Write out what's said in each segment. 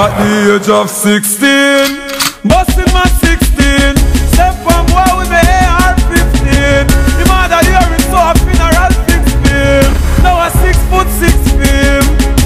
At the age of 16, busting my 16. Step from boy with me AR-15. The mother hearing so a funeral fix film. Now a 6'6" film.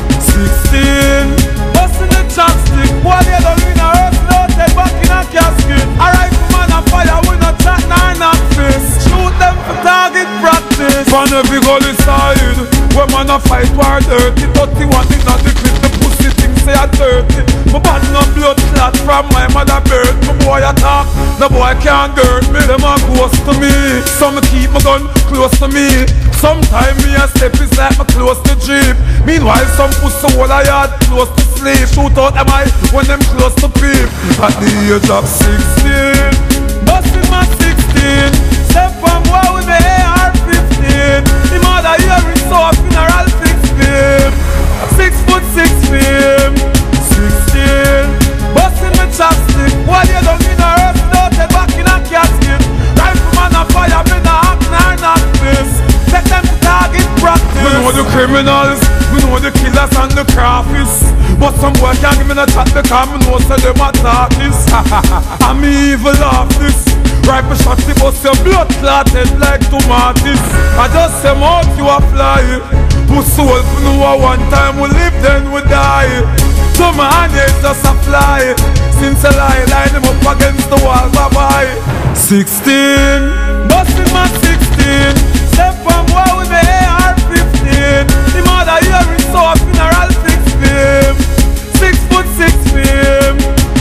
16, busting the chopstick. Boy they don't win a earth, no take back in a casket. A rifle man a fire with no chat nor not fist. Shoot them for target practice. From every gully side, when man a fight war dirty. 31 is not the clip, the pussy thing say a 30. My body no blood clot from my mother birth. My boy attack, the boy can't dirt me. Them a close to me, so me keep my gun close to me. Sometimes me a step is like me close to Jeep. Meanwhile some pussy hold a yard close to sleep. Shoot out them eye when them close to peep. At the age of 16, busting my 16. Step from boy with me AR-15. The mother hearing so a funeral fix film. 6'6" film. 16, busting my chopstick. While you don't need a earth, don't take back in a casket. Rifle man a fire, me no act nor not fist. Take them to target practice. We know the criminals, we know the killers and the crafties. But some boy can't give me no chat because me know say them artists. I'm evil off this. Rifle shot the bust your blood clotted like tomatoes. I just say mouth you a fly. Put soul for know one time we live then we die. So my hand is just a fly. Since a line them up against the wall, bye bye. 16, busting my 16. Step from boy with me AR-15. The mother hearing so a funeral fix film. 6'6" film.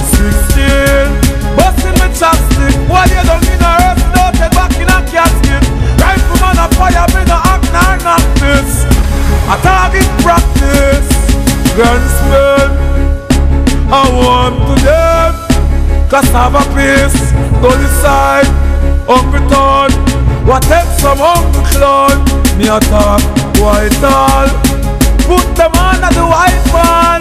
16, busting my chopstick. While you don't need a earth, don't take back in a casket. Rifle man a fire, me no act nor not this. A target practice. Gunsmen, I want to them. Cassava paste, go decide. Hungry town, what take some hungry clown. Me attack, white all. Put them under the white man.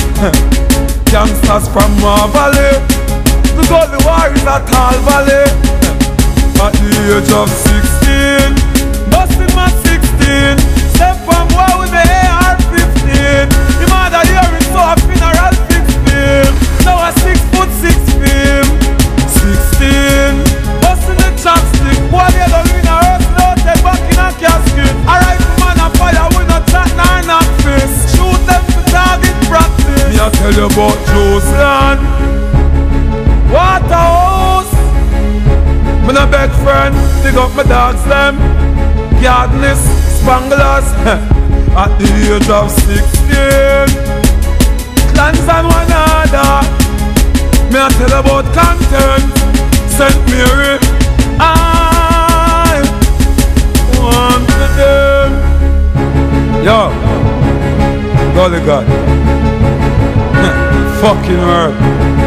Youngsters from my valley. The gully war is a tall valley. At the age of 16, busting my 16. Step from boy with me AR-15. The mother hearing so a funeral fix film. Now a 6'6" film. 16, busting the chopstick. Boy they don't win a earth, don't take back in a casket. A rifle man a fire with no chat nor not fist. Shoot them for target practice. Me a tell you about Joseland Waterhouse. Me no beg friend, dig up my dogs them. Gardeners, Spanglers. At the age of 16, clans and one another. Me a tell about content. St. Mary, I want to them. Yo, Golly God. Fucking word.